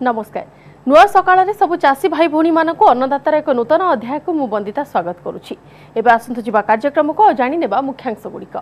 नमस्कार नुआ सकाळ सबु चाषी भाई भौणी मानक अन्नदातार एक नूतन अध्याय को मु बंदिता स्वागत करुछि। एबे आसंतु जिबा कार्यक्रम को जानि नेबा मुख्यांश गुड़िक।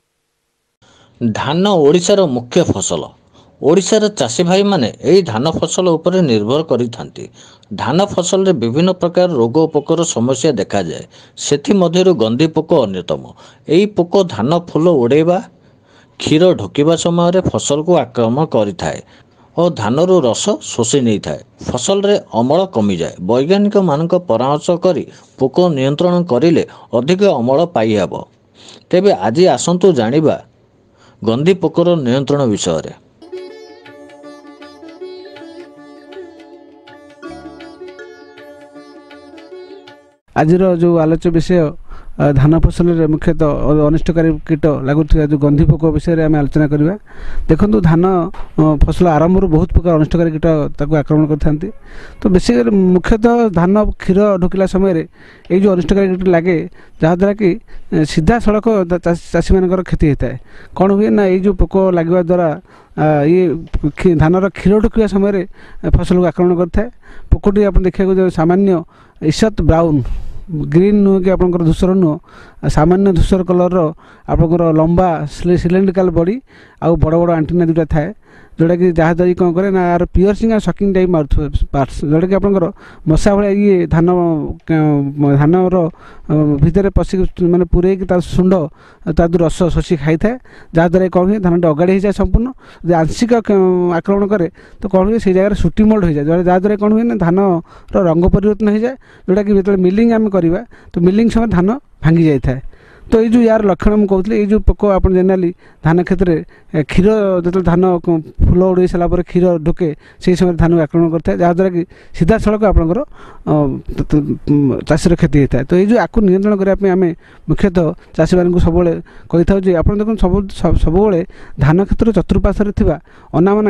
धान ओडिशार मुख्य फसल। ओडिशार चाषी भाई माने एई धान फसल उपरे निर्भर करिथांती। धान फसल रे विभिन्न प्रकार रोग पोकर समस्या देखा जाए, सेथि मध्यरु गंधी पोक अन्यतम। एई पोक धान फूल उड़ेबा क्षीर ढोकिबा समय रे फसल को आक्रमण करिथाए और धानरू रस शोषि नहीं थाए। फसल रे अमल कमी जाए। वैज्ञानिक मानक परामर्श करी पोक नियंत्रण करिले अधिक अमल पाई हेबो। तेबे आज आसंतु जानिबा गंधी पोकर नियंत्रण विषय रे। आज जो आलोच्य विषय धान फसल में मुख्यतः अनिष्टकारी कीट लगुवा जो गंधी पोक विषय आम आलोचना करवा। देखो धान फसल आरंभ बहुत प्रकार अनिष्टकारी कीट आक्रमण करते। तो बेसिक मुख्यतः धान क्षीर ढोकिला समय ये जो अनिष्टकारी कीट लगे जहाँद्वारा कि सीधा सड़क चाषी मान क्षति होता है। कौन हुए ना ये जो पोक लगे द्वारा ये धानर क्षीर ढोकिया समय फसल को आक्रमण करता है। पोकटी आप देखा सामान्य ईषत ब्राउन ग्रीन नुह कि आप धूसर नुह सामान्य धूसर कलर आपंकर लंबा सिलिंड्रिकल बॉडी आउ बड़ बड़ आंटीना दुटा थाए जोटा कि जहाँद्वारा कौन करे ना यार पियर्सिंग और सकिंग टाइप मारुथ पार्ट्स जोटा कि आपंकर मशा भाया ये धान धानर भितर पशिक माने पूरे तार शुंड तार रस शोषि खाई थाए। जहाँद्वारा कौन हुए धान अगाड़ी हो जाए संपूर्ण जो आंशिक आक्रमण करे तो कौन हुए से जगह सुटी मोल्ड हो जाए। जहाँद्वारा कौन हुए ना धान रंग परिवर्तन हो जाए जोटा कि जो मिलिंग आम करवा तो मिलिंग समय धान भांगी जाए थाए। तो ये जो यार लक्षण मुझे कहते ये जो पोक आप जेनराली धान क्षेत्र में क्षीर जो धान फूल उड़े सारापर क्षीर ढोके से समय धान को आक्रमण करता है जहाँद्वारा कि सीधा सड़क आपंकर चाषीर क्षति होता है। तो ये जो आपको नियंत्रण करने आम मुख्यतः चाषी मान सब कही था आप देखो सब धान क्षेत्र चतुर्पार्श्व थी अनामना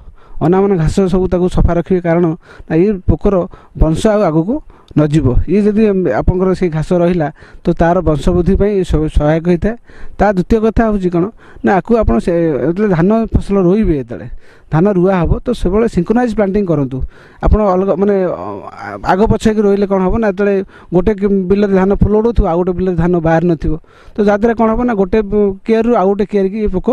घास सब सफा रखिए कारण ये पोकर वंश आग को नजीब ये जदि आपंकर से घास रहा तो तार वंशवृद्धि सहायक होता है। ता द्वितीय कथा हूँ कौन ना आपको आप धान फसल रोइबे जो धान रुआ हम तो सब सिंक्रोनाइज प्लांटिंग करूँ आप अलग माने आग पछे रोइले कौन हम ना जो गोटे बिल धान फुल उड़ो आ गोटे बिल धान बाहर न तो जहाँद्वारा कौन हम ना गोटे केयर रु आ गोटे केयर की पोक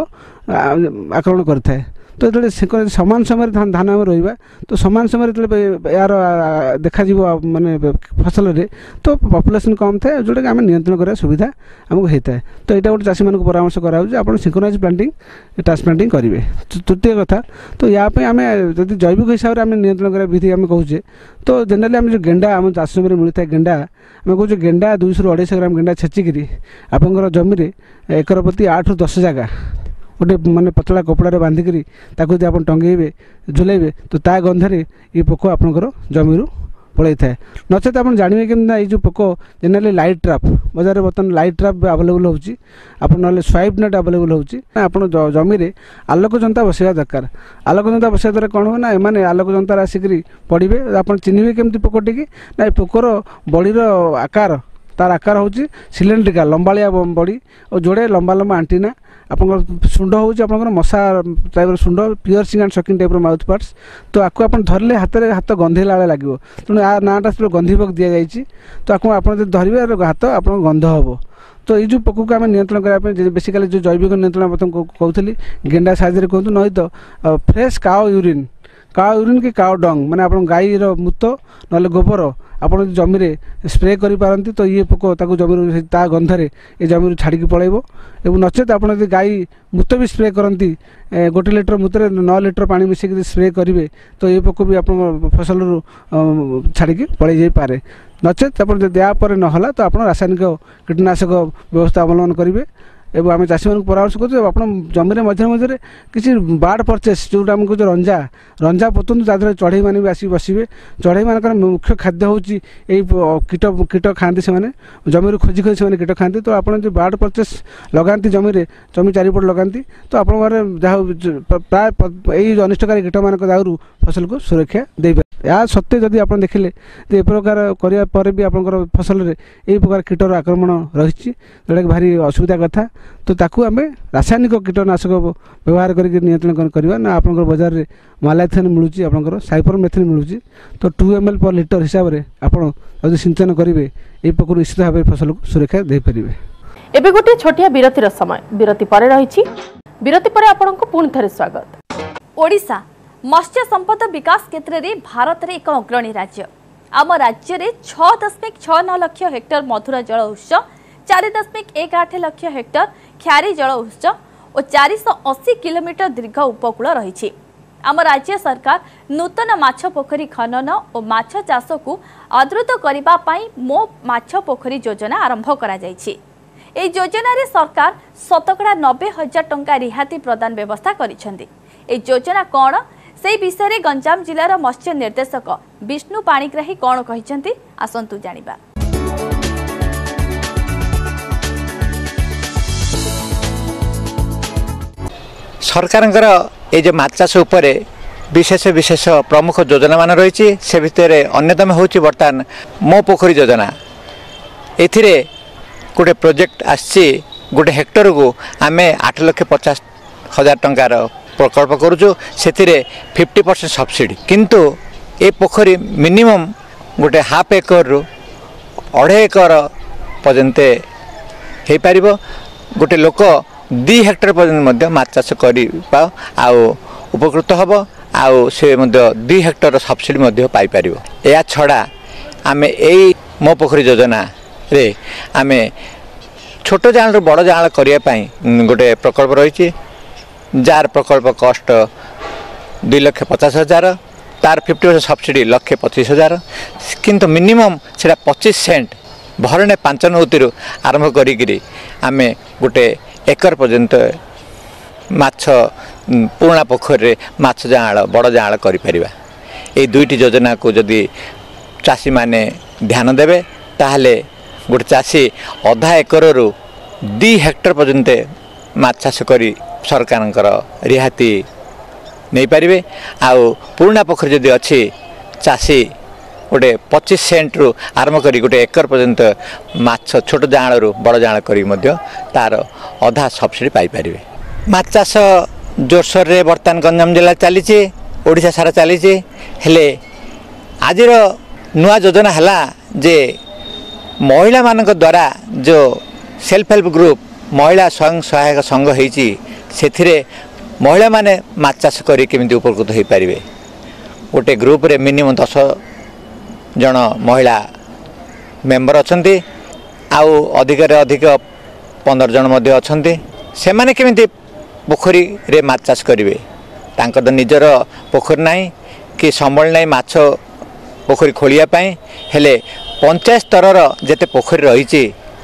आक्रमण करता है। तो जो सामान समय धान आम रहा तो सामान समय यार देखा माने फसल रे तो पॉपुलेशन कम थाए जोटा कि आम नियंत्रण करा सुविधा आमको होता है। तो यहाँ गोटे चाषी मानक परामर्श कराऊँ सिंक्रोनाइज प्लांटिंग ट्रांसप्लांटिंग करेंगे। तृतीय कथा तो याप आम जब जैविक हिसाब से आम नियंत्रण करा विधि आम कहूचे तो जेनराली आम जो गेंडा आम चाष समय मिलता है गेंडा आम कहूँ गेंडा 200 ରୁ 250 ग्राम गेंडा छेचिकी आपंकर जमी एकर प्रति 8 ରୁ 10 जगह गोटे माने पतला कपड़ा बांधिकी ताकू आप टंगेबे झुलेबे तो ता गंधरे ये पोक आपंकर जमी पलि थाए। नचेत आप जानवे कि जो पोक जेनराली लाइट ट्राप बजार बर्तमान लाइट ट्राप आवेलेबल होची आप ना स्वाइप नेट आवेलेबल होची आप जमी आलोक जनता बसवा दरकार। आलोक जनता बसवा द्वारा कौन हो ना एमाने आलोक जनता आसिक पड़े आप चिन्हे केमती पोकटी की ना पोकर बड़ीर आकार तार आकार हूँ सिलिंड्रिकल लंबालिया बड़ी और जोड़े लंबा लंबा आंटीना आप शुंड हूँ मशा टाइप शुंड piercing and sucking type mouth parts. तो आपको आप धरले हाथ गंधेला लगे तेणु आ नाटा सब गंधी पोक दि जाए तो आपको आप धरवे हाथ आप गंध हम। तो ये जो पोक को आम नियंत्रण करने बेसिकली जो जैविक नियंत्रण कहती गेंडा साइज कहतु नहीं तो फ्रेश काओ यूरिन कि काओ डंग माने आप गाईर मूत ना गोबर आप जमी स्प्रे करें तो ये पोक जमी ता गंधरे ये जमी छाड़ी पलैब। एवं नचेत आप गाई मूत भी स्प्रे करती 1 लीटर मूत्र 9 लीटर पानी मिसिक स्प्रे करेंगे तो ये पोक भी आप फसल छाड़ी पलि जाई पारे। नचेत आप यापर नहला तो आप रासायनिक कीटनाशक व्यवस्था अवलम्बन करेंगे। एवं आम चाषी मान परामर्श कर जमी मझे मझे किसी बार्ड परचेस जोटा आम कहे रंजा पोतु जहाँ चढ़ई मैंने भी आसिक बसवे। चढ़ई मान मुख्य खाद्य हूँ कीट खाती से जमी खोजी खोजी से कीट खाती। तो आप जो बार्ड परचेस लगाती जमी चारिपट लगाती तो आप जहाँ प्राय यही अनिष्टकारी कीट मान दाउरू फसल को सुरक्षा दे। या सत्वे जदि आप देखिले ए प्रकार करिया पर भी आपनकर फसल रे ए प्रकार कीटर आक्रमण रही जोटा कि भारी असुविधा कथा तो ताकू आम रासायनिक कीटनाशक व्यवहार करके नियंत्रण करवा ना आपनकर बाजार रे मालाथिन मिलूँ आपनकर साइपरमेथिन मिलूँ तो 2 ml पर लिटर हिसाब से आपड़ जब सिंचन करेंगे ये प्रकार निश्चित भाव फसल को सुरक्षा दे पारे। एबे गोटे छोटिया विरतिर समय विरति परे रही विरति परे आपनको पुणी थे स्वागत। ओडिशा मत्स्य संपद विकास क्षेत्र में भारत में एक अग्रणी राज्य। आम राज्य में 6.69 लाख हेक्टर मधुर जल उत्स, 4.18 लाख हेक्टर ख्यारी जल उत्स और 480 किलोमीटर दीर्घ उपकूल रही। आम राज्य सरकार नूतन माछ पोखरी खनन और माछ चाष को आदृत करने मो माछ पोखरी योजना आरंभ करा जायछि। एई योजना रे सरकार शतकड़ा 90,000 टंका रिहाती प्रदान व्यवस्था करिसेंती। एई योजना कौन से विषय में गंजाम जिलार मत्स्य निर्देशक विष्णु पाणिग्राही कौन कहिसेंती आसंतु जानिबा। सरकारंकर ये जो माछ चाष उपरे विशेष विशेष प्रमुख योजना मान रही से भितर अन्यतम होची बर्तमान मो पोखरी योजना। एथिरे गोटे प्रोजेक्ट आसी गोटे हेक्टर को आम 8,50,000 टंकार प्रकल्प करुचु से 50% सब्सिडी किंतु ए पोखरी मिनिमम गोटे हाफ एकर रु 2.5 एकर पर्यंत हो पार गोटे लोक 2 हेक्टर पर्यंत माछ चाष कर उपकृत हम आउ से 2 हेक्टर सब्सिडी पाइपर। या छड़ा आम यही मो पोखरी योजना रे आम छोट जाल बड़ जाल करने गोटे प्रकल्प रही जार प्रकल्प कस्ट 2,50,000 तार 50% सब्सिडी 1,25,000 किंतु मिनिमम से 25 सेंट भरणे 5 नौती आरंभ करी आम गोटे एकर पर्यंत माछ पुराणा पोखरी माछ जाल बड़ जाल कर दुईटी योजना को जदि चाषी माने ध्यान देवे ताहले गोटे चाषी अधा एकर रु 2 हेक्टर पर्यंत माछ चाष करी सरकार रिहाती नहीं पारे। आउ पुराणा पोखरी जदि अच्छी चाषी गोटे 25 सेंट रु आरंभ करी गोटे एकर पर्यंत माछ छोट जाल रु बड़ जाल करी तार अधा सब्सिडी पाइपर। माछ चाष जोरसोर रे बर्तमान गंजाम जिला चली ओडिशा सारा चली हेले आज नुआ योजना है जे महिला मानक द्वारा जो सेल्फ हेल्प ग्रुप महिला स्वयं सहायक संघ होती से महिला माने माछ चाष करी केमिति उपकृत हो पारे। गोटे ग्रुप रे मिनिमम 10 जन महिला मेंबर अच्छी आउ अधिक अधिक 15 जन मध्य अच्छी से माने केमिति पोखरी रे माछ चाष करेंगे तांकर तो निजर पोखरी नहीं कि संबल नहीं माछ पोखरी खोलियापाई हेले पंचायत स्तर जेते पोखरी रही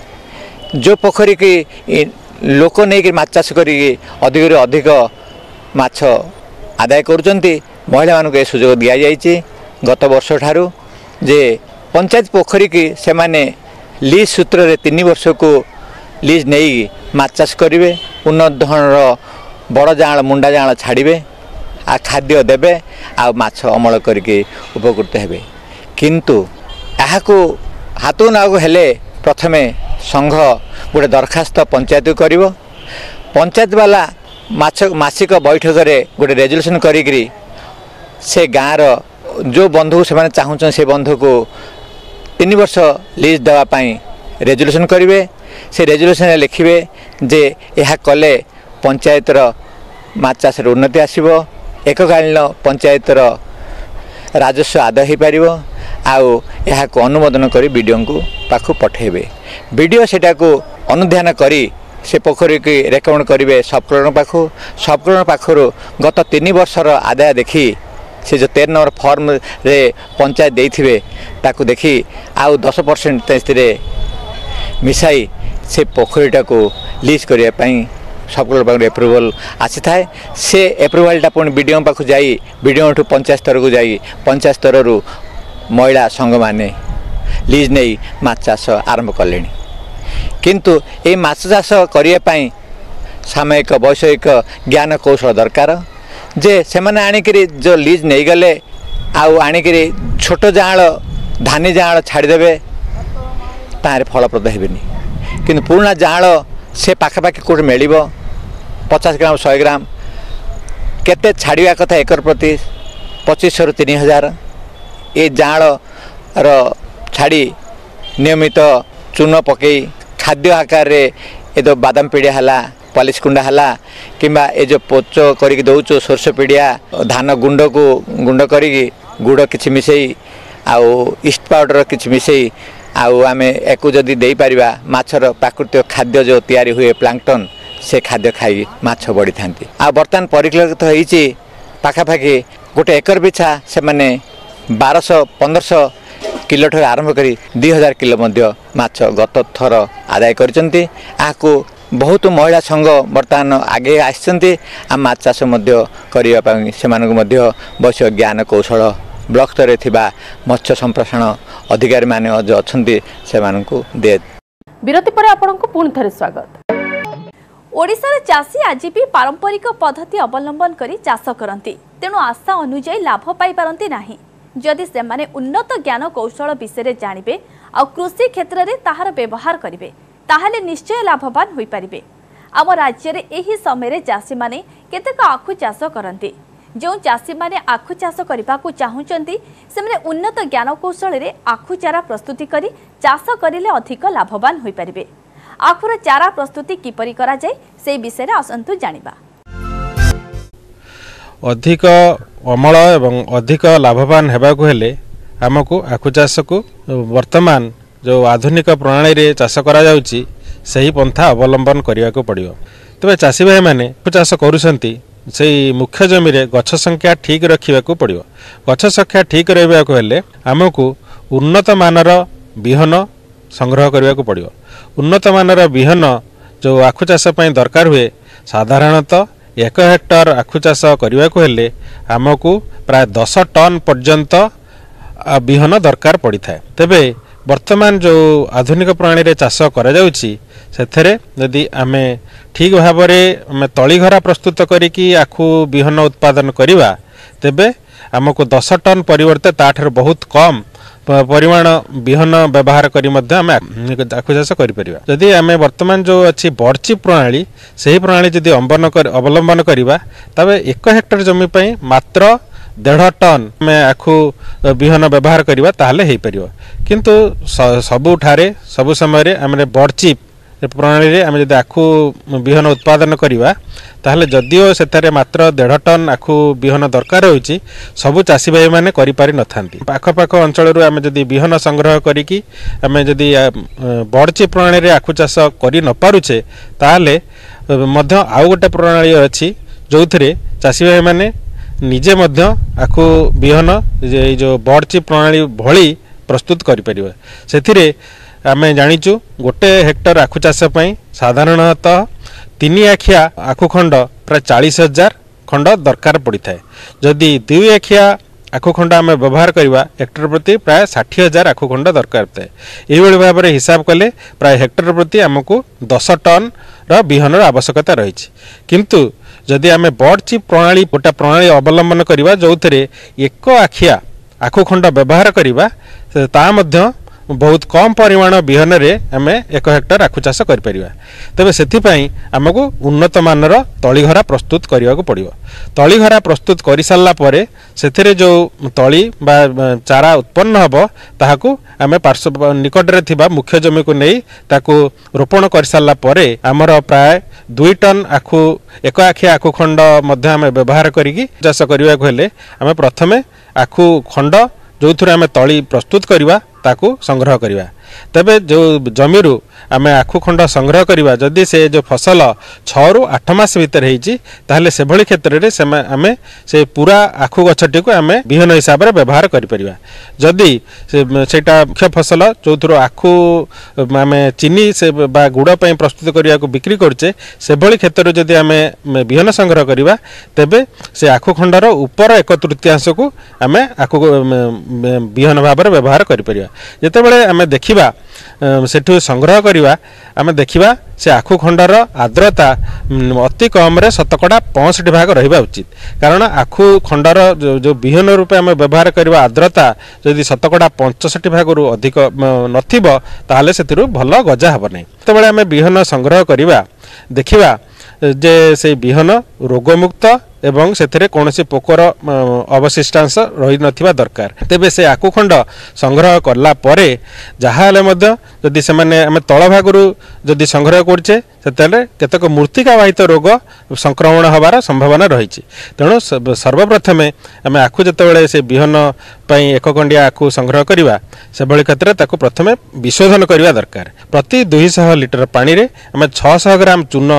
जो पोखरी की लोक नहीं माछ चाष करी अधिक अधिक माछ आदाय करुचंती महिला मानक ए सुजोग दिया जायछि। गत वर्ष ठारू जे पंचायत पोखरी की से माने लीज सूत्र रे 3 वर्ष को लीज नहीं माछ चाष करेंगे उन्नत धरणर बड़ जाल मुंडा जाल छाड़े आ खाद्य देवे आ माछ अमल करके उपकृत हेबे। किंतु याको हाथ नागु हेले प्रथमे संघ गोटे दरखास्त पंचायत को करिवो पंचायत वाला मासिक बैठक रे गोटे रेजोल्यूशन करी से गाँव जो बंधु से चाहूँ से बंधु को 3 वर्ष लीज देवाई रेजोल्यूशन करेंगे। से रेजोल्यूशन लिखिए जे यह कले पंचायतर माछ चाष उन्नति आसो एककालीन पंचायतर राजस्व आदाय हो पार आउ अनुमोदन कर बीडीओ को पाखु पठेबे। बीडीओ सेटा को अनुध्यान करी से पोखरी की रेकमेंड करेंगे सबकरण पाखु सबकरण पाखु गत 3 वर्षर आदाय देखी से जो 13 नंबर फॉर्म रे पंचायत देथिबे ताकू देखी आउ 10% मिसाई से पोखरीटा को लीज करने सबकरण पाखु एप्रुवल आसी थाए से एप्रुवलटा पुणी बीडीओ पाखु जाई बीडीओ ठू पंचायत स्तर को जाई पंचायत स्तर रु महिला संघ माने लीज नहीं माछ चाष आरंभ कले। किंतु ये माछ चाष करने सामयिक वैषयिक ज्ञान कौशल दरकार जे से माने आनिकरी जो लीज नहीं गले आउ आनिकरी छोट जाँल धानी जाँल छाड़देवे तार फलप्रद हेबेनी किंतु पुराना जाँल से पाखापाखि कौट मिल 50 ग्राम 100 ग्राम केते छाड़िया कथा एकर प्रति 2500 ରୁ 3000 ए जाँल छाड़ी नियमित चून पकई खाद्य आकार रे ए दो बादाम पीड़िया हला पॉलिश कुंडा हला किंबा ए जो पोच करिक दउचो सरस पीड़िया धान गुंड को गुंड करिक गुड़ किछि मिसई आउ ईस्ट पाउडर किछि मिसई आउ आमे एकु जदी देई परिबा माछर प्राकृतिक खाद्य जो तयारी हुए प्लांक्टन से खाद्य खाई माछ बढ़ी थांती आ वर्तमान परिकलित होईची पाखापाखि गोटे एकर पिछा से माने 1200-1500 किलो ठर आरंभ करी 2000 किलो मध्य माछ गत थर आदाय करचंती आकु बहुत महिला संघ वर्तमान आगे आसचंती आ माछ चाष मध्य करिया पई सेमानकु मध्य बस ज्ञान कौशल ब्लॉक स्तर थिबा मत्स्य संप्रसारण अधिकारी माने जो अछंती सेमानकु दे विरति परे आपनकु पुन थरे स्वागत। ओडिशार चाषी आज भी पारंपरिक पद्धति अवलंबन करी चाष करती तेणु आशा अनुजाई लाभ पाई पारंती नाही जदि सेमाने उन्नत ज्ञान कौशल विषय जानिबे आ कृषि क्षेत्र में ताहार व्यवहार करिवे ताहाले निश्चय लाभवान होई परिबे। आम राज्य में एही समय चाषी माने केतेक आखु चाष करती जो चाषी माने आखु चाष करने को चाहूँगी से उन्नत ज्ञान कौशल रे आखु चारा प्रस्तुति करी चाष करिले अधिक लाभवान होई परिबे। आखुर चारा प्रस्तुति किपरि करा जाय से विषय रे आसंतु जानिबा। अधिक अमल एवं अधिक लाभवान हेबाकु हेले आमको आखु चाष को वर्तमान जो आधुनिक प्रणाली रे चाष करा जाउची सही पंथा अवलंबन करिया को पड़ियो। तबे चाषी भाई माने आखु चाष करूसंती से मुख्य जमी रे गछ संख्या ठीक रखिबा को पड़ियो। गछ संख्या ठीक रहबा को हेले आमको उन्नत मानर बिहन संग्रह करने को पड़ो। उन्नत मानर बिहन जो आखु चाष दरकार हुए साधारणतः 1 हेक्टर आखु चाष करने को हेले आमको प्राय 10 टन पर्यंत बिहन दरकार पड़ी था। तेबे वर्तमान जो आधुनिक प्रणाली रे चाष करा जाउची सेथरे यदि आमे ठीक भाव में तलीघरा प्रस्तुत करिकी आखु बिहन उत्पादन करिवा तेबे आमको 10 टन परिवर्ते ताठर बहुत कम परिमाण बिहन व्यवहार करी मध्य आमे आखु चाष करि परिबा। यदि आमे वर्तमान जो अच्छी बर्ची प्रणाली सही प्रणाली यदि अवलंबन करिबा तबे 1 हेक्टर जमी पई मात्र 1.5 टन में आखु बिहन व्यवहार करिबा ताहले हेई परिबो। किंतु सबु ठारे सबु समय रे आमे बर्ची प्रणाली रे आमे जदि आखु बिहन उत्पादन करिबा ताहले जदिओ सेतारे मात्र 1.5 टन आखु बिहन दरकार होईची सबु चाषी भाई माने करि पारि नथांती। पाख पाख अंचल रु आमे जदि बिहन संग्रह करिकी आमे जदि बर्ची प्रणाली रे आखु चाष करि न पारुछे ताहले मध्य आउ गोटे प्रणाली अछि जोथरे चाषी भाई माने निजे मध्य आखु बिहन जो बर्ची प्रणाली भली प्रस्तुत करि परिबा। सेथिरे आमे जानिचु गोटे हेक्टर आखु चाष पई साधारणतः 3 आखिया आखु खंड प्राय 40,000 खंड दरकार पड़ी थाए। जदि 2 आखिया आखु खंड आमे व्यवहार करवा हेक्टर प्रति प्राय 60,000 आखु खंड दरकार थाए। एही भाव में हिसाब कले प्राय हेक्टर प्रति आमको 10 टन रा बिहन आवश्यकता रही। किंतु जदि आमे बर्ची प्रणाली गोटा प्रणाली अवलंबन करवा जो थे 1 आखिया आखु खंड व्यवहार करवा ता मध्य बहुत कम परिमाण बिहन रे आमे 1 हेक्टर आखु चाष कर परिबा। तबे सेथिपाई आमको उन्नत मानर तलीघरा प्रस्तुत करिया को पड़ियो। तलीघरा प्रस्तुत करि सारला परे सेथिरे जो तली बा चारा उत्पन्न हबो ताहाकू आमे पार्श्व निकट रे थिबा मुख्य जमी को नै ताकू रोपण कर सारला परे हमर प्राय 2 टन आखु 1 आखिया आखु खंड मध्य आमे व्यवहार करिकी चाष करिया को हेले आमे प्रथमे आखु खंड जो थुरे आमे तली प्रस्तुत करिवा ताकू संग्रह करिवा। तबे जो जमीरु आमे आखु खंड संग्रह करिवा जदि से जो फसल 6 रु 8 मास भीतर हेची ताहले से भली क्षेत्र रे से आमे से पूरा आखु गछटी को आमे बिहन हिसाब रे व्यवहार करि परिवा। जदि सेटा मुख्य फसल जो थुरो आखु आमे चीनी से बा गुड़ पई प्रस्तुत करिया को बिक्री करचे से भली क्षेत्र जदि आमे बिहन संग्रह करिवा तेबे से आखु खंडर ऊपर 1/3 को आमे आखु बिहन भाव रे व्यवहार करि परिवा। जेतेबेले आमे देखिबा କରିବା सेठू संग्रह करवा आम देखा से आखु खंडर आर्द्रता अति कम 65% भाग रहा उचित कारण आखु खंडर जो विहन रूपे आम व्यवहार करवा आर्द्रता जदि 65% भाग अधिक नथिबो ताहले सेतिरु भल गजा हेब नहीं तेबेले आम विहन संग्रह करवा देखा जे से विहन रोगमुक्त एवं से कौनसी पोकर अवशिष्टांश रही नथिबा दरकार तेबे से आकुखंड संग्रह करला परे जहाले मध्य जदि से माने आम तल भागरू जदि संग्रह करछे सेतेले केतक मूर्तिका बाहित रोग संक्रमण हबार संभावना रही तेणु सर्वप्रथमे आम आखु जतबेले से विहन पई एक कंडिया आखु संग्रह करवा से भली क्षेत्र ताकु प्रथमे विशोधन करवा दरकार प्रति 200 लिटर पानी रे आम 600 ग्राम चून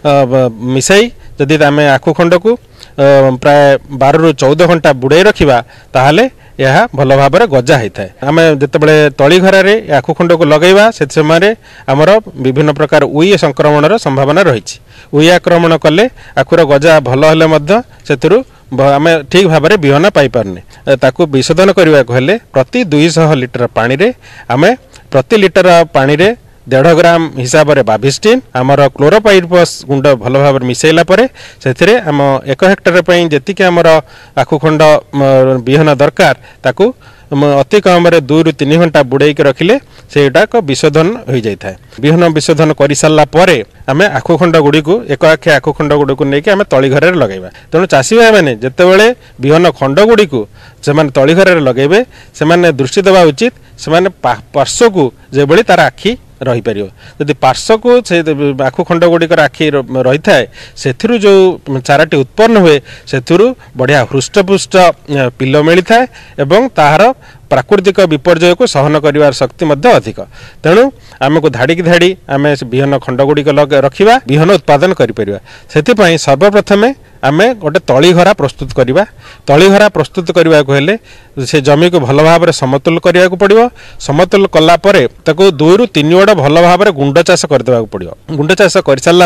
मिसाई जदि आम आखु खंड को प्राय 12 ରୁ 14 घंटा बुड़ाई रखा ताहले यह भल भाव गजा होता है आम जितेबाला तली घरारे आखु खंड को लगेगा से समय आमर विभिन्न प्रकार उई संक्रमण संभावना रही उई आक्रमण कले आखुर गजा भल हेल्ले आम ठीक भाव में बिहन पाइपारे ताकू विशोधन करने को हेल्ले प्रति 200 लिटर पानी रे आम प्रति लिटर पानी रे 1.5 ग्राम हिसाब से बाभिस्टिन आमर क्लोरोपाइरिफॉस गुंड भल भाव मिसैला से आम 1 हेक्टर जी आमर आखुखंड बिहन दरकार ताकू अति कम 2 ରୁ 3 घंटा बुड़ाई रखिले सेटा एक विशोधन हो जाए बिहन विशोधन कर सारा पर आम आखुखंड गुड़ी को एक आखे आखुखंड गुड़ी को लेकिन आम तली घरे लगेगा तेणु चाषी भाई मैंने जितेबाला बिहन खंड गुड़ी को से तली घरे लगेबे से दृष्टि देवा उचित से पार्श्व को जो तार आखि रही पार जदि पार्श्व को से आखु खंड गुड़िकर आखि रही थाए से जो चाराटी उत्पन्न हुए से बढ़िया हृष्टपुष्ट पिल मिलता है एवं ताहार प्राकृतिक विपर्यय को सहन कर शक्ति अधिक तेणु आमको धाड़ी की धाड़ी आम बिहन खंड गुड़िक रखा बिहन उत्पादन कर सर्वप्रथमे आम गोटे तलीघरा प्रस्तुत करवा तलीघरा प्रस्तुत करने को हेले से जमी को भल भाव समतुल करने को पड़ो समतुल कलापर 2 ରୁ 3 गड़ भल भाव गुंड चाष करदे पड़ो गुंड चाष कर सारा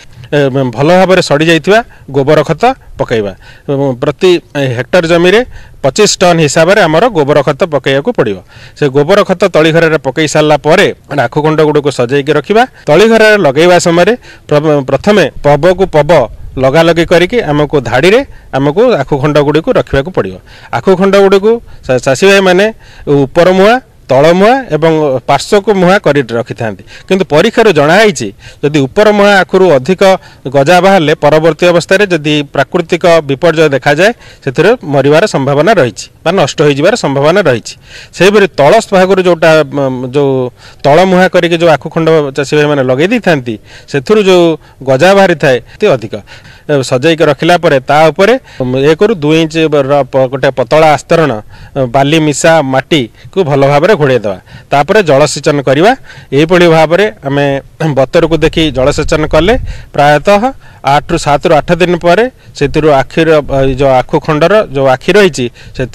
भल भाव सड़ी जाइथिबा गोबर खत पकईवा प्रति हेक्टर जमी रे 25 टन हिसाब से आमर गोबर खत पकईया पड़ो से गोबर खत तलीघर पकई सारा आखुखंड गुड़ को सजाई रखा तलीघर लगेवा समय प्रथमे पब को पब लगा लगी करके आमको धाड़ी रे आमको आखुखंड गुड़ी को रखा पड़ो आखुखंड गुड़ी को चाषी भाई मैंने ऊपर मुआ तल मुआ एवं पार्श्व को मुआ कर रखि था किंतु परीक्षार जनाई जदि ऊपर मुआ आखुर अधिक गजा बाहर परवर्ती अवस्था जदि प्राकृतिक विपर्यय देखा जाए से मरवार संभावना रही नष्ट हो संभावना रही से तल भाग जोटा जो तल मुहा करके जो आखुखंड चाषी भाई मैंने लगे था से जो गजा बाहरी थाए अधिक सजाई रखला तापर 1 ରୁ 2 इंच गोटे पतला आस्तरण बाली मिसा माटी को भल भाव घोड़ेदेवा तापर जलसेचन करवा यही भाव में आम बतर को देखी जलसेचन कले प्रायतः 8 ରୁ 7 ରୁ 8 दिन पर से आखिर जो आखुखंडर जो आखि रही से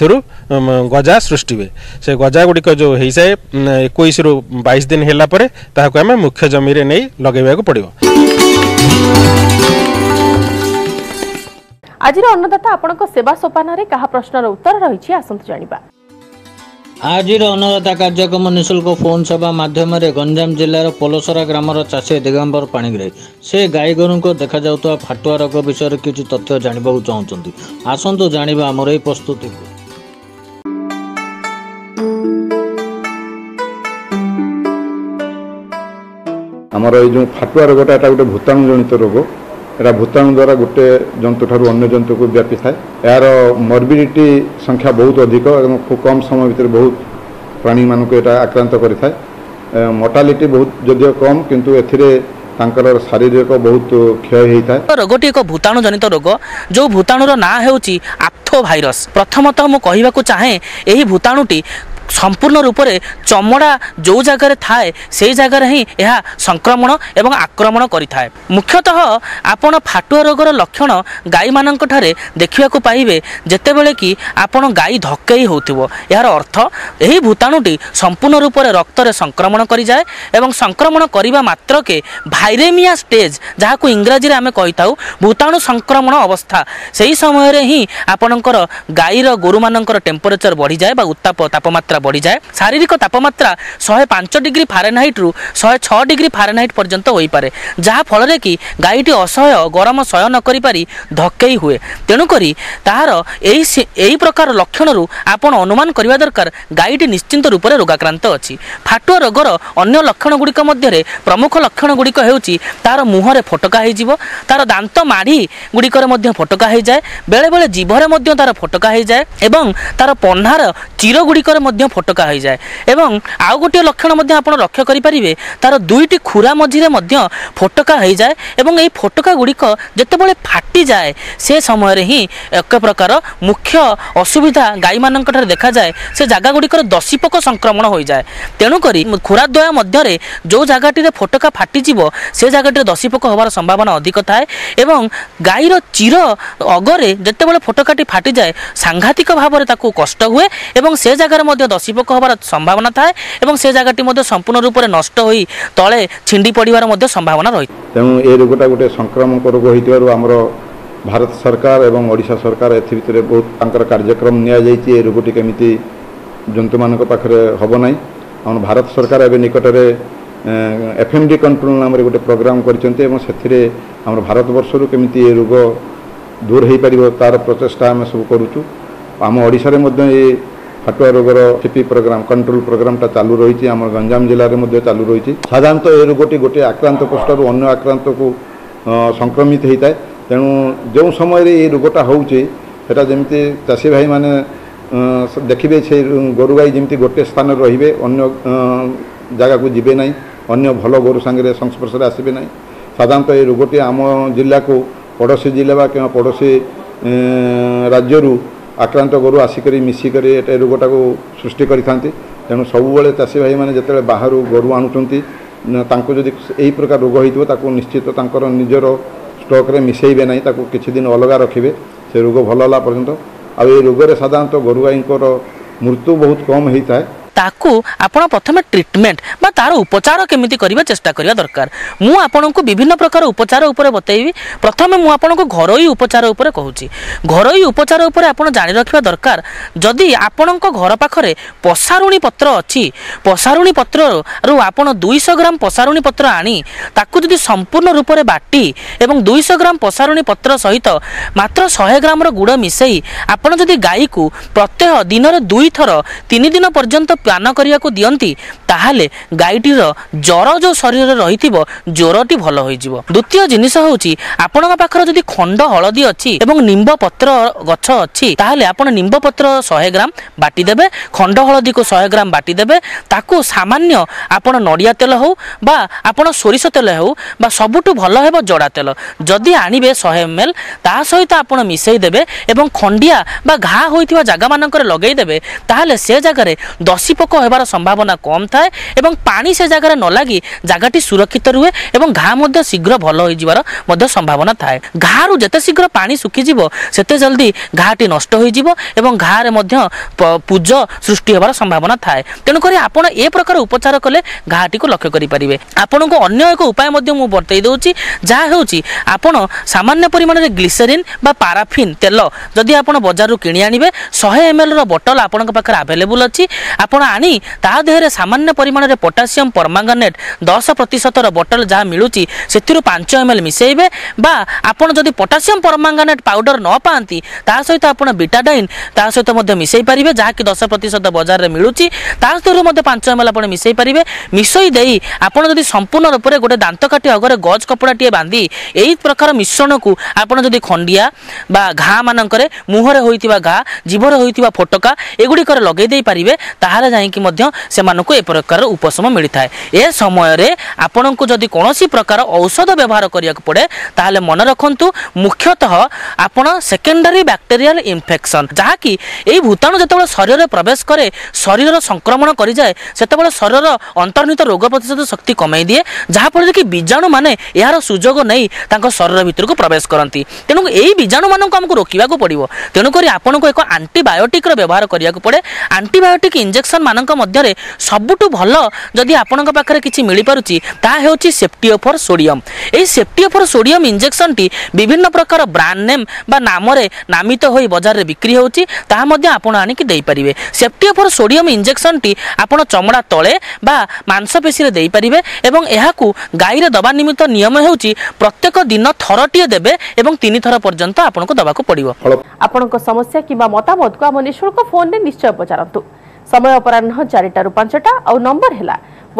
गजा सृष्टि हुए से गजा गुड़िक जो हो जाए 21 ରୁ 22 दिन है आम मुख्य जमी रे नहीं लगेगा पड़ो। आज अन्नदाता आपणक सेवा सोपान क्या प्रश्नर उत्तर रही आसतु जानिबा। आज अन्नदाता कार्यक्रम निःशुल्क फोन सेवा माध्यम गंजाम जिलार पलसरा ग्रामर चाषी दिगंबर पाणिग्राही से गाई गोरु को देखा जाउतवा फाटुआ रोग विषय किछि तथ्य जानिबाकु चाहुचंती आसंतु जानिबा हमर एई प्रस्तुति। आमर ये जो फाटुआ रोगटा एटा गोटे भूताणु जनित रोग एटा भूताणु द्वारा गोटे जंतु ठारू अन्य जंतु को व्यापी थाए यार मर्बिडिटी संख्या बहुत अधिक और खूब कम समय भितर बहुत प्राणी मानक एटा आक्रांत करिथाए मोर्टालिटी बहुत जदियो कम किंतु एथिरे तांकर शारीरिक बहुत क्षय होता है। रोगटी एक भूताणु जनित रोग जो भूताणुर ना हेउची आप्थो भाइरस प्रथमतः मु कहिबाकू चाहे एही भूताणुटी संपूर्ण रूप से चमड़ा जो जगार थाए से जगार ही यह संक्रमण एवं आक्रमण करिथाए। मुख्यतः आपण फाटुआ रोगर लक्षण गाई मानक ठारे देखिबाकू पाइबे जेतेबेले कि आपण गाई धक्कई होउथिबो यार अर्थ एही भूताणुटी संपूर्ण रूप से रक्त रे संक्रमण करि जाए एवं संक्रमण करिबा मात्र के भाइरेमिया स्टेज जहाकू इंग्राजी रे आमे कहिताउ भूताणु संक्रमण अवस्था सही समय रे ही आपणकर गाईर गोरु मानकर टेम्परेचर बढ़ी जाए बा उत्ताप तापमात्रा तापमात्रा बढ़ी जाए शारीरिक तापमात्रा 105 डिग्री फारेनहाइट रु 106 डिग्री फारेनहाइट पर्यंत होई पारे जहा फल रे कि गाईटी असह्य गरम सहन न करि पारि धक्कई हुए तेणु करी ताहार एही प्रकार लक्षण रु आपण अनुमान करबा दरकार गाईटी निश्चिंत रूप से रोगाक्रांत अछि फाटुआ रोगर अन्य लक्षण गुड़िक मध्य प्रमुख लक्षण गुड़िक हेउछि तार मुहरे फटका हो जिवो तार दांत माढ़ी गुड़िकर मध्य फटका हो जाए बेले बेले जीभरे मध्य तार फटका हो जाए एवं तार पन्हार चिर गुड़िकर मध्य फटका हो जाए एवं आउ गोटे लक्षण मध्य आपण लक्ष्य करि परिबे तार दुईटी खुरा मझिरे मध्य फटका हो जाए एवं एई फटका गुड़िक जेतेबेले फाटी जाए से समय रे ही एक प्रकार मुख्य असुविधा गाई मानक देखा जाए से जगह गुड़िकर दशीपोक संक्रमण हो जाए तेणुक खुराद्वय मध्य जो जगह फटका फाटीज से जगह दशीपोक होबार संभावना अधिक थाए एवं गाईर चिर अगरे जितेबाला फटकाटी फाटी जाए सांघातिक भाव में कष्ट हुए एवं से जगार दशीपोक होबार संभावना थाए एवं से जगह संपूर्ण रूप से नष्ट हो तले छिंडी पड़ार संभावना रही तेणु ए रोगटा गोटे संक्रामक रोग होमर भारत सरकार एवं ओडिशा सरकार ए भितर बहुत कार्यक्रम नि रोगटी केमी जंतु मान पाखे हम ना आम भारत सरकार एवं निकटरे FMD कंट्रोल नाम गोटे प्रोग्राम करते भारत वर्ष केमी ये रोग दूर हो पार तार प्रचेषा आम सब करुचु आम ओडिशा ये फाटुआ रोगर सीपी प्रोग्राम कंट्रोल प्रोग्रामटा चालू रही आम गंजाम जिले में चालू रही साधारणतः ये रोगटी गोटे आक्रांत पृष्ठर अन्य आक्रांत को संक्रमित होता है तेणु जो समय ये रोगटा होटा जमी चाषी भाई मैंने देखिए से गोरु गाई जमी गोटे स्थान रे अन्य जगह को जीवे ना अन्य भल गोरु सांगे संस्पर्श आसबे ना साधारणतः ये रोगटी आम जिला को पड़ोशी जिला कि पड़ोशी राज्य आक्रांत गोरु आसिक मिसिक रोगटा को सृष्टि करते तेणु सबुबले चाषी भाई मैंने जिते बाहर गोरु आणुंट जदि यही प्रकार रोग हो निश्चित निजर स्टॉक रे मिसेबे ना किसी दिन अलग रखिए से रोग भल है पर्यंत आ रोग साधारणतः गोरु गाई मृत्यु बहुत कम होता है ताकू आपण प्रथमे ट्रीटमेंट बा तार उपचार केमिति करिबा चेष्टा करिया दरकार मु आपण को विभिन्न प्रकार उपचार ऊपर बतैबी प्रथमे मु आपण को घरोई उपचार ऊपर कहूची घरोई उपचार ऊपर आपण जानि रखिबा दरकार जदि आपण को घर पाखरे पसारुणी पत्र अछि पसारुणी पत्र रु आपण 200 ग्राम पसारुणी पत्र आनी ताकू जदि संपूर्ण रूप रे बाटी एवं 200 ग्राम पसारुणी पत्र सहित मात्र 100 ग्राम रो गुड़ मिसई आपण जदि गाई को प्रत्यह दिन रे 2 थर 3 दिन पर्यंत पान करिया को दियंती ताहाले गाईटीर ज्वर जो शरीर रही ज्वरटी भल हो द्वितीय जिनिस होची आपण पाखर जदि खंड हलदी अच्छी एवं निंब पत्र गछ अच्छी ताहाले आपण निंब पत्र 100 ग्राम बाटी देबे खंड हलदी को 100 ग्राम बाटी देबे ताकू सामान्य आपण नड़िया तेल हो बा आपण सोरिष तेल हो बा सबुठु भल हेबो जड़ा तेल जदि आनिबे 100 ml ता सहित आपण मिसई देबे एवं खंडिया बा घा होइथिबा जागा मानकर लगेई देबे ताहाले से जागारे दशीपोक होबार संभावना कम थाए एवं पानी से जगह न लगी जगहटी सुरक्षित रुहे एवं घा मध्य शीघ्र भल हो जिवार मध्य संभावना थाए घारु जेते शीघ्र पानी सुखी जिवो सेते जल्दी घाटी नष्ट हो जिवो एवं घारे मध्य पूज सृष्टि होबार संभावना थाए तेणु करी आपण ए प्रकार उपचार कले घाटी को लक्ष्य करि परिबे आपण को अन्य एक उपाय मध्य मु बतई दउची जा हेउची आपण सामान्य परिमाण रे ग्लिसरीन बा पाराफिन तेल जदि आपण बाजार रु किनि आनिबे 100 ml रो बोतल आपण पाखर अवेलेबल अछि आपण आनी ता देहरे सामान्य परिमाण रे पोटासियम परमांगनेट 10% रो बोतल जहाँ मिलुची सेथिरु 5 ml मिसेइबे बा आपण जदि पोटासियम परमांगनेट पाउडर न पांती ता सहित आपण बीटाडाइन ता सहित मध्य मिसेई परिबे जहाँ कि 10% बाजार रे मिलुची ता सहित मध्य 5 ml आपण मिसेई परिबे मिसई देई आपण जदि संपूर्ण रूप रे गोटे दांत काटी अगरे गज कपड़ाटी बांधी एही प्रकार मिश्रण को आपण जदि खंडिया बा घा मानकरे मुहरे होइतिबा घा जीभरे होइतिबा फटका एगुडी कर लगेई देई परिबे ताहाले जाई कि मध्य सेमानकु ए प्रकार उपशम मिलता है ए समय रे आपण को जदि कोनोसी प्रकार औषध व्यवहार करिया पड़े ताहाले मन रखंतु मुख्यतः आपण सेकेंडरी बैक्टीरियल इन्फेक्शन जहा कि एई भूताणु जतबे शरीर रे प्रवेश करे शरीर संक्रमण करि जाए सेतबे शरीर अंतर्निहित रोग प्रतिरोधक शक्ति कमाई दिए जहा फल कि बीजाणु माने यार सुजोग नहीं तांको शरीर भीतर को प्रवेश करंती तेणु एई बीजाणु मानक हमकु रोकिबा को पड़िबो तेणु करी आपण को एक एंटीबायोटिक रो व्यवहार करिया को पड़े एंटीबायोटिक इंजेक्शन इंजेक्शन मानक मध्यरे सबुठु भल जदि आपनक पाखरे किछि मिली पारुछि ता हेउछि सेफ्टियोफर सोडियम। एही सेफ्टियोफर सोडियम इंजेक्शन टी विभिन्न प्रकार ब्रांड नेम बा नामरे नामित होई बाजार रे बिक्री होउछि ता मध्ये आपण आनि कि देई परिबे। सेफ्टियोफर सोडियम इंजेक्शन टी आपण चमड़ा तळे बा मांसपेशी रे देई परिबे एवं एहाकू गाई रे दबा निमित्त नियम हेउछि प्रत्येक दिन थरटिए देबे एवं 3 थर पर्यंत आपनको दबाको पड़िबो। आपनक समस्या किबा मतामत को हम निशुल्क फोन रे निश्चय पचारंतु। समय अपराह्न 4टा रु 5टा और नंबर हैला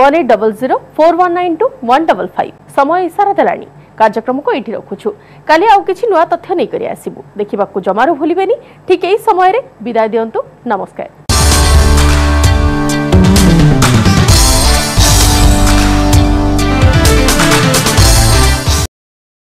18004192 समय इशारा देलानी। कार्यक्रम को एठी रखुछु काली आउ किछि नुवा तथ्य नै करि आसीबु देखिबा को जमारो भूलिबेनी। ठीक एही समय रे विदाय दियंतु। नमस्कार।